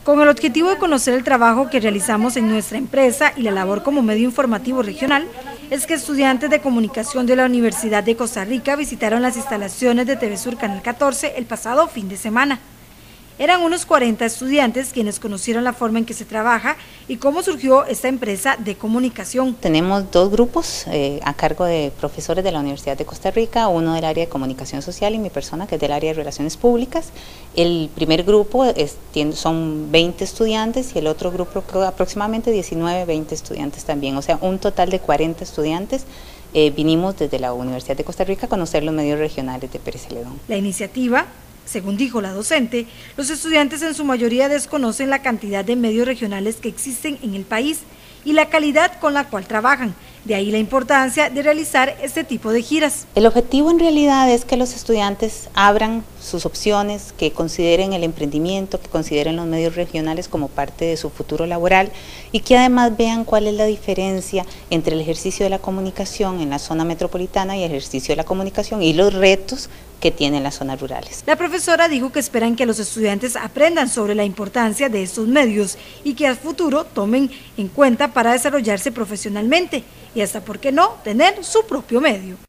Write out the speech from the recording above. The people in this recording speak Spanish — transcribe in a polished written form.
Con el objetivo de conocer el trabajo que realizamos en nuestra empresa y la labor como medio informativo regional, es que estudiantes de comunicación de la Universidad de Costa Rica visitaron las instalaciones de TV Sur Canal 14 el pasado fin de semana. Eran unos 40 estudiantes quienes conocieron la forma en que se trabaja y cómo surgió esta empresa de comunicación. Tenemos dos grupos a cargo de profesores de la Universidad de Costa Rica, uno del área de comunicación social y mi persona que es del área de relaciones públicas. El primer grupo son 20 estudiantes y el otro grupo aproximadamente 19, 20 estudiantes también, o sea un total de 40 estudiantes. Vinimos desde la Universidad de Costa Rica a conocer los medios regionales de Pérez Celedón. La iniciativa, según dijo la docente, los estudiantes en su mayoría desconocen la cantidad de medios regionales que existen en el país y la calidad con la cual trabajan. De ahí la importancia de realizar este tipo de giras. El objetivo en realidad es que los estudiantes abran sus opciones, que consideren el emprendimiento, que consideren los medios regionales como parte de su futuro laboral y que además vean cuál es la diferencia entre el ejercicio de la comunicación en la zona metropolitana y el ejercicio de la comunicación y los retos que tienen las zonas rurales. La profesora dijo que esperan que los estudiantes aprendan sobre la importancia de estos medios y que al futuro tomen en cuenta para desarrollarse profesionalmente y hasta, ¿por qué no?, tener su propio medio.